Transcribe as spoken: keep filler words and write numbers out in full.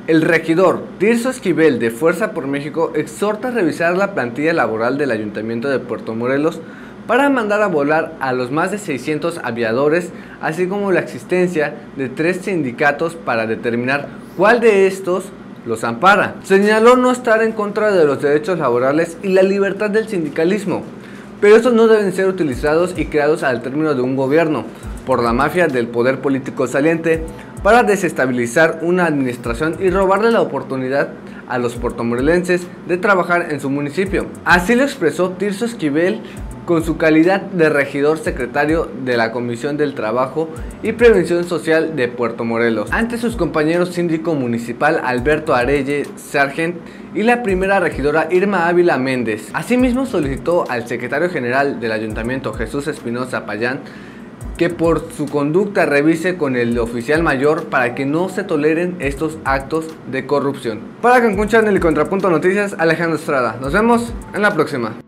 El regidor Tirso Esquivel de Fuerza por México exhorta a revisar la plantilla laboral del Ayuntamiento de Puerto Morelos para mandar a volar a los más de seiscientos aviadores, así como la existencia de tres sindicatos para determinar cuál de estos los ampara. Señaló no estar en contra de los derechos laborales y la libertad del sindicalismo, pero estos no deben ser utilizados y creados al término de un gobierno por la mafia del poder político saliente para desestabilizar una administración y robarle la oportunidad a los puertomorelenses de trabajar en su municipio. Así lo expresó Tirso Esquivel con su calidad de regidor secretario de la Comisión del Trabajo y Prevención Social de Puerto Morelos, ante sus compañeros síndico municipal Alberto Arelle Sargent y la primera regidora Irma Ávila Méndez. Asimismo solicitó al secretario general del Ayuntamiento Jesús Espinosa Payán que por su conducta revise con el oficial mayor para que no se toleren estos actos de corrupción. Para Cancún Channel y Contrapunto Noticias, Alejandro Estrada. Nos vemos en la próxima.